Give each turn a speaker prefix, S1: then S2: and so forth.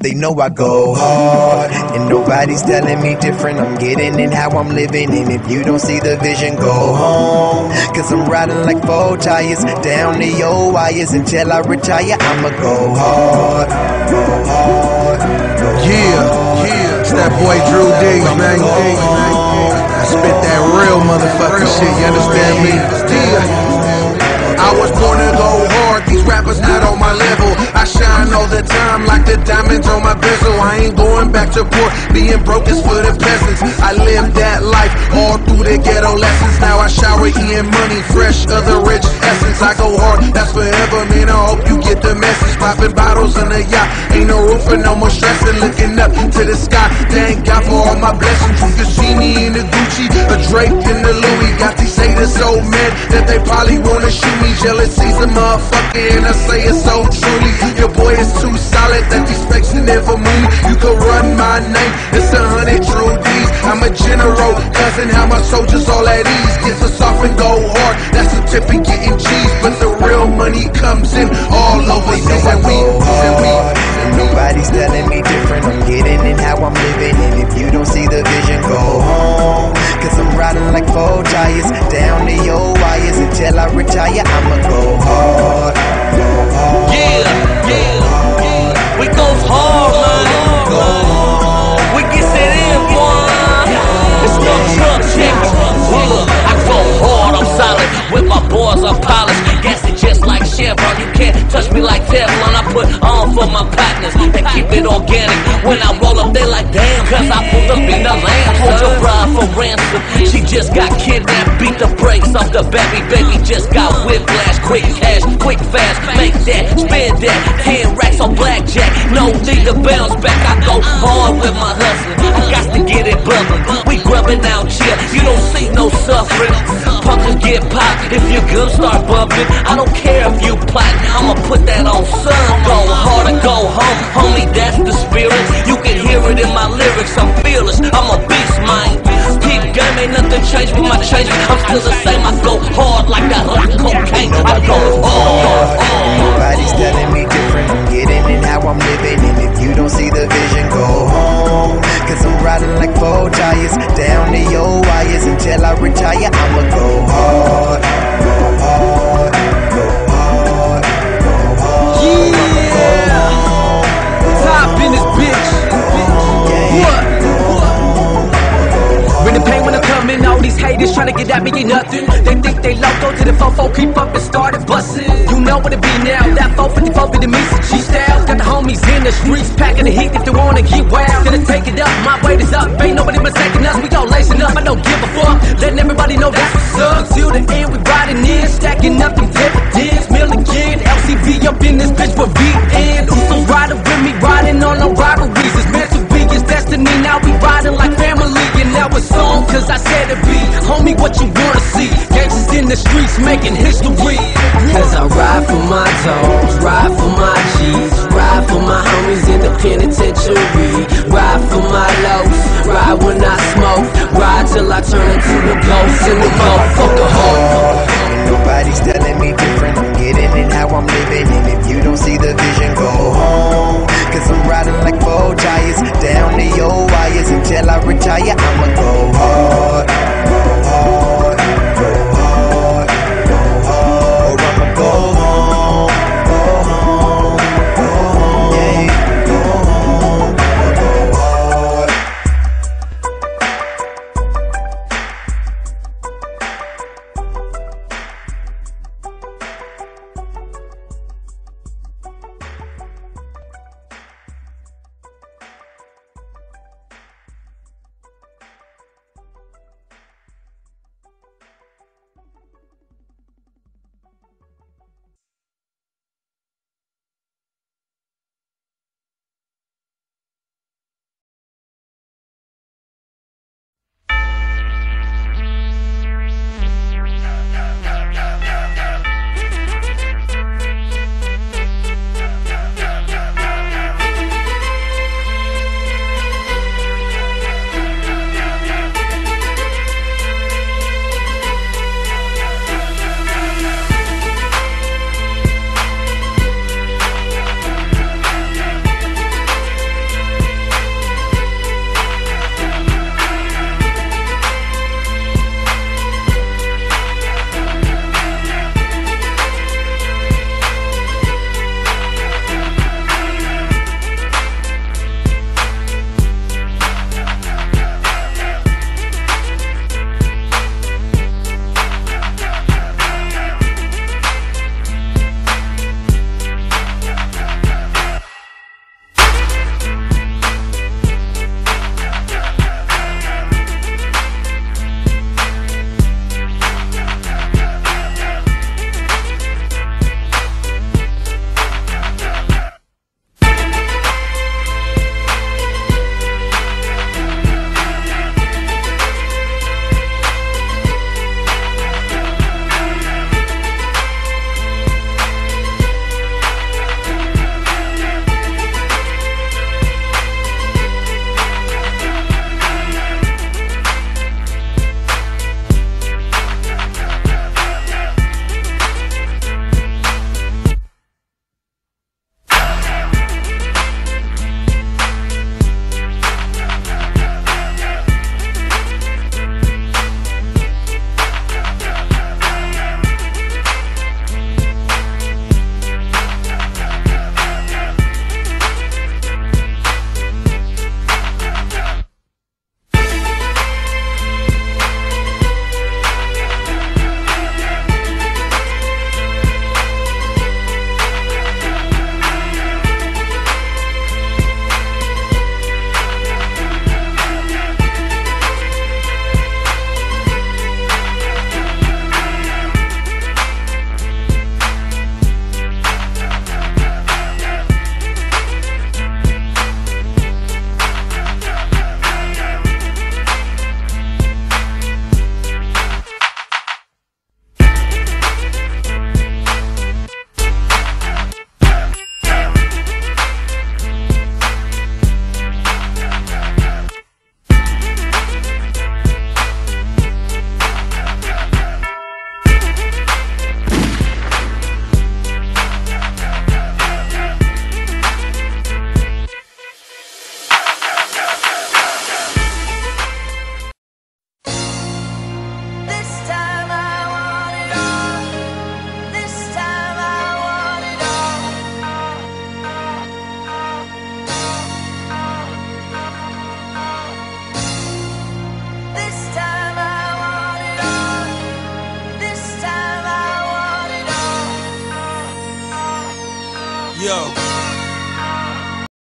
S1: They know I go hard, and nobody's telling me different. I'm getting it how I'm living, and if you don't see the vision, go home. Cause I'm riding like 4 tires, down the old wires. Until I retire, I'ma go hard, go hard, go hard.
S2: Yeah, it's that boy Drew Diggs, man. I spit that real motherfucking shit, you understand me? Yeah. I was born to go hard, these rappers not on my level. I shine all the time like the diamonds on my bezel. I ain't going back to poor, being broke is for the peasants. I lived that life all through the ghetto lessons. Now I shower eating money, fresh of the rich essence. I go hard, that's forever, man, I hope you get the message. Popping bottles on a yacht, ain't no room for no more stressing. Looking up to the sky, thank God for all my blessings. You can see me in the Gucci, a draped in the Louis. Got these haters so mad that they probably wanna shoot me. Jealousy's a motherfucker, and I say it so truly. Your boy is too solid that these fakes never move. You can run my name, it's 100 Drew D's. I'm a general, cousin, how my soldiers all at ease. Get the soft and go hard, that's the tip of getting cheese. But the real money comes in all over this, and
S1: nobody's telling me different. I'm getting it how I'm living, and if you don't see the vision, go home. Cause I'm riding like 4 tires, down the old wires. Until I retire, I'ma go hard, go hard.
S3: We go hard, man. We get it in, boy. It's no truck shit. I go hard, I'm solid. With my boys, I'm polished. Gas it just like Chevron. You can't touch me like Teflon. I put on for my partners. They keep it organic. When I roll up, they like, damn, cause I pulled up in the land. Hold your bride for ransom. She just got kidnapped. Beat the brakes off the baby just got whiplash. Quick cash, quick fast. Make that, spend that. 10 racks on blackjack. No need to bounce back. I go hard with my hustling. I got to get it bubbling. We grubbing out here. You don't see no suffering. Punkers get popped if your guns start bumping. I don't care if you plotting. I'ma put that on son. Go hard or go home. Homie, that's the spirit. You can hear it in my lyrics. I'm fearless. I'm a beast, man. Deep game, ain't nothing changed with my change. I'm still the same. I go hard like that rock cocaine. I go hard.
S1: Nobody's telling me different. I'm getting it how I'm living, and if you don't see the vision, go home. Cause I'm riding like 4 tires, down the old wires. Until I retire, I'ma go hard, go hard, go hard, go hard.
S4: Yeah, top in this bitch. What? When the pain when I'm coming, all these haters tryna get at me ain't nothing. They think they loco till the fofo creep up and started bustin'. You know what it be now, that 454 be the Misa G style. Got the homies in the streets packing the heat if they wanna get wild. Gonna take it up, my weight is up, ain't nobody mistaking us. We all lacing up, I don't give a fuck. Letting everybody know that's what's up. Until the end we riding in, stacking up them dividends. Milligan, LCV up in this bitch for VN. Usos riding with me, riding on no rivalries. It's meant to be, it's destiny, now we riding like family. And now it's on, cause I said it be. Homie, what you wanna see? Gangsters in the streets making history. Cause I ride for my dogs, ride for my G's, ride for my homies in the penitentiary, ride for my lows, ride when I smoke, ride till I turn into the ghost in the motherfucker hole.
S1: Nobody's telling me different. I'm getting it how I'm living, and if you don't see the vision, go home. Cause I'm riding like 4 tires, down the old wires. Until I retire, I'ma go hard, go hard, go hard, go hard. Or I'ma go home, go home, go home, yeah, go home, go hard.
S5: Yo.